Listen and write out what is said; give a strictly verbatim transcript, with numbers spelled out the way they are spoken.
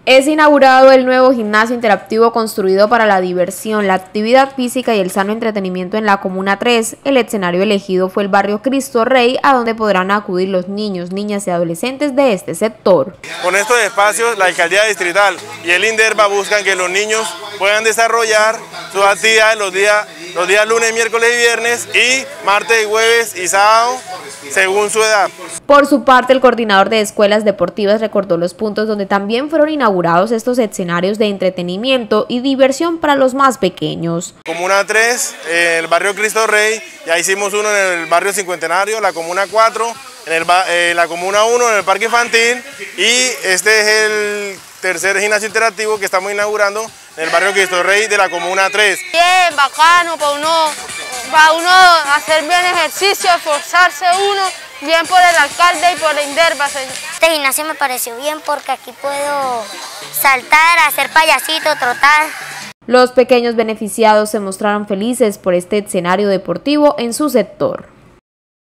Es inaugurado el nuevo gimnasio interactivo construido para la diversión, la actividad física y el sano entretenimiento en la Comuna tres. El escenario elegido fue el barrio Cristo Rey, a donde podrán acudir los niños, niñas y adolescentes de este sector. Con estos espacios, la Alcaldía Distrital y el INDERVA buscan que los niños puedan desarrollar sus actividades los días, los días lunes, miércoles y viernes, y martes, jueves y sábado, según su edad. Por su parte, el coordinador de escuelas deportivas recordó los puntos donde también fueron inaugurados estos escenarios de entretenimiento y diversión para los más pequeños. Comuna tres, eh, el barrio Cristo Rey, ya hicimos uno en el barrio Cincuentenario, la Comuna cuatro, en el, eh, la Comuna uno en el Parque Infantil, y este es el tercer gimnasio interactivo que estamos inaugurando en el barrio Cristo Rey de la Comuna tres. Bien, bacano, para uno, para uno hacer bien ejercicio, esforzarse uno, bien por el alcalde y por el INDERVA, señor. Este gimnasio me pareció bien porque aquí puedo saltar, hacer payasito, trotar. Los pequeños beneficiados se mostraron felices por este escenario deportivo en su sector.